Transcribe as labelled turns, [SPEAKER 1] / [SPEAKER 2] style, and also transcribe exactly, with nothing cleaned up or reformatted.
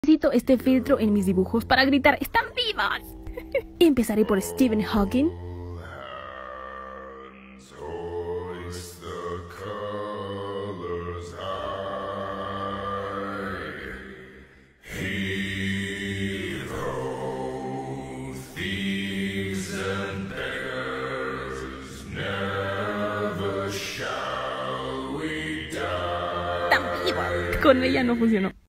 [SPEAKER 1] Necesito este filtro en mis dibujos para gritar ¡están vivas! Y empezaré por Stephen Hawking. ¡Están vivas! Con ella no funcionó.